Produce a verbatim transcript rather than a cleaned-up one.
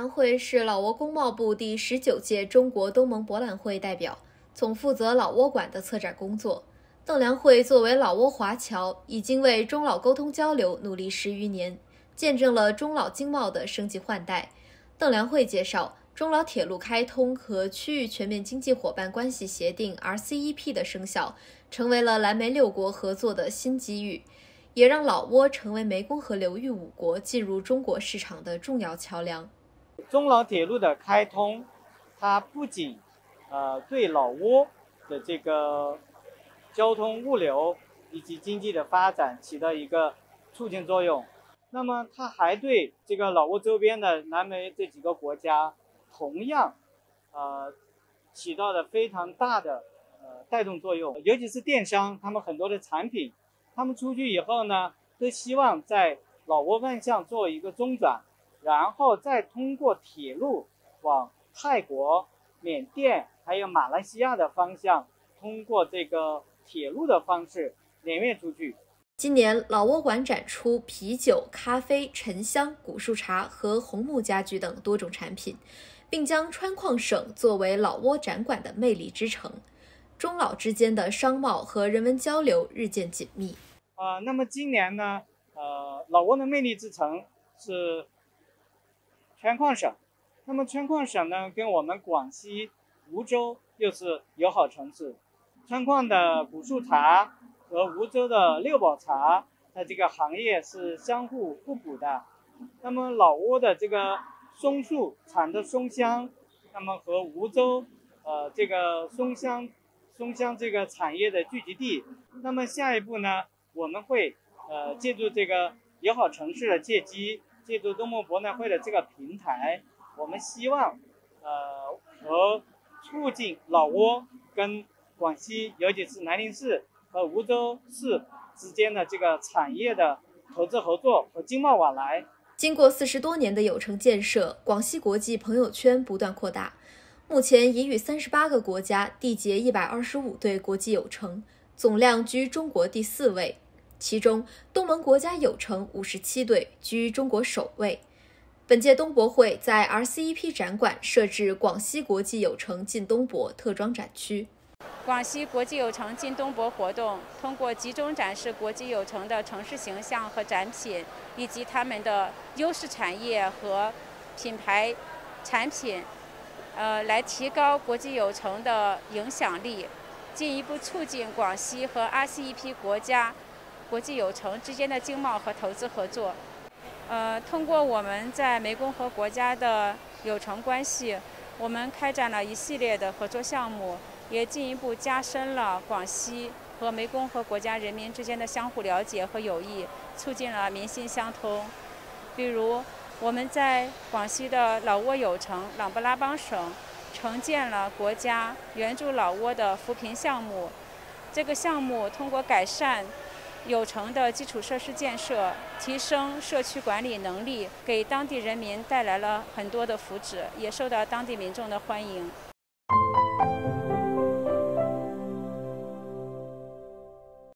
良会是老挝工贸部第十九届中国东盟博览会代表，总负责老挝馆的策展工作。邓良会作为老挝华侨，已经为中老沟通交流努力十余年，见证了中老经贸的升级换代。邓良会介绍，中老铁路开通和区域全面经济伙伴关系协定 R C E P 的生效，成为了蓝莓六国合作的新机遇，也让老挝成为湄公河流域五国进入中国市场的重要桥梁。 中老铁路的开通，它不仅呃对老挝的这个交通物流以及经济的发展起到一个促进作用，那么它还对这个老挝周边的南美这几个国家同样呃起到了非常大的呃带动作用。尤其是电商，他们很多的产品，他们出去以后呢，都希望在老挝万象做一个中转，然后再通过铁路往泰国、缅甸还有马来西亚的方向，通过这个铁路的方式连运出去。 今年老挝馆展出啤酒、咖啡、沉香、古树茶和红木家具等多种产品，并将川矿省作为老挝展馆的魅力之城。中老之间的商贸和人文交流日渐紧密。 呃，那么今年呢，呃，老挝的魅力之城是川矿省。那么川矿省呢，跟我们广西梧州又是友好城市。川矿的古树茶和梧州的六堡茶的这个行业是相互互补的。那么老挝的这个松树产的松香，那么和梧州呃这个松香松香这个产业的聚集地。那么下一步呢，我们会呃借助这个友好城市的借机，借助东盟博览会的这个平台，我们希望呃和促进老挝跟广西，尤其是南宁市和梧州市之间的这个产业的投资合作和经贸往来。 经过四十多年的有成建设，广西国际朋友圈不断扩大，目前已与三十八个国家缔结一百二十五对国际友成，总量居中国第四位。其中，东盟国家友成五十七对，居中国首位。本届东博会在 R C E P 展馆设置广西国际友成进东博特装展区。 广西国际友成进东博活动通过集中展示国际友成的城市形象和展品，以及他们的优势产业和品牌产品，呃，来提高国际友成的影响力，进一步促进广西和 R C E P 国家国际友成之间的经贸和投资合作。呃，通过我们在湄公河国家的友成关系，我们开展了一系列的合作项目，也进一步加深了广西和湄公河国家人民之间的相互了解和友谊，促进了民心相通。比如，我们在广西的老挝友城琅勃拉邦省承建了国家援助老挝的扶贫项目。这个项目通过改善友城的基础设施建设，提升社区管理能力，给当地人民带来了很多的福祉，也受到当地民众的欢迎。